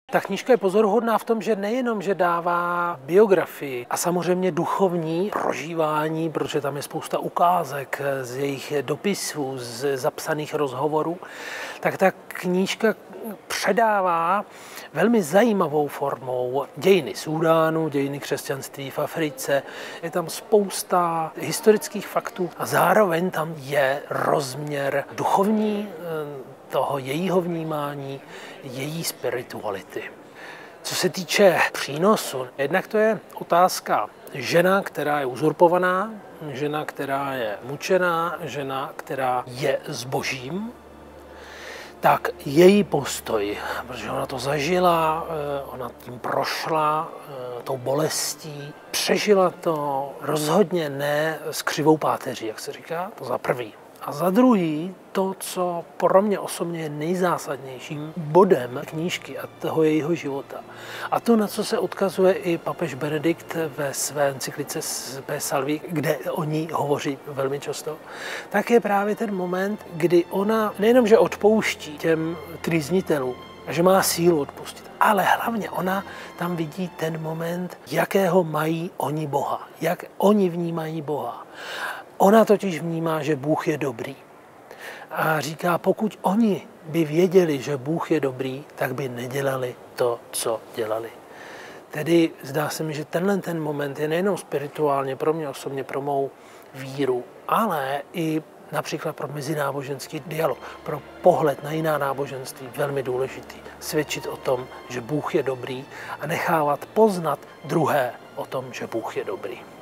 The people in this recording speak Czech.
Ta knížka je pozoruhodná v tom, že nejenom, že dává biografii a samozřejmě duchovní prožívání, protože tam je spousta ukázek z jejich dopisů, z zapsaných rozhovorů, tak ta knížka předává velmi zajímavou formou dějiny Súdánu, dějiny křesťanství v Africe. Je tam spousta historických faktů a zároveň tam je rozměr duchovní, toho jejího vnímání, její spirituality. Co se týče přínosu, jednak to je otázka žena, která je uzurpovaná, žena, která je mučená, žena, která je zbožím, tak její postoj, protože ona to zažila, ona tím prošla, tou bolestí, přežila to rozhodně ne s křivou páteří, jak se říká, to za prvý. A za druhý, to, co pro mě osobně je nejzásadnějším bodem knížky a toho jejího života. A to, na co se odkazuje i papež Benedikt ve své encyklice Spe Salvi, kde o ní hovoří velmi často, tak je právě ten moment, kdy ona nejenom, že odpouští těm trýznitelům, a že má sílu odpustit, ale hlavně ona tam vidí ten moment, jakého mají oni Boha, jak oni vnímají Boha. Ona totiž vnímá, že Bůh je dobrý. A říká, pokud oni by věděli, že Bůh je dobrý, tak by nedělali to, co dělali. Tedy zdá se mi, že ten moment je nejenom spirituálně pro mě osobně, pro mou víru, ale i například pro mezináboženský dialog, pro pohled na jiná náboženství velmi důležitý. Svědčit o tom, že Bůh je dobrý a nechávat poznat druhé o tom, že Bůh je dobrý.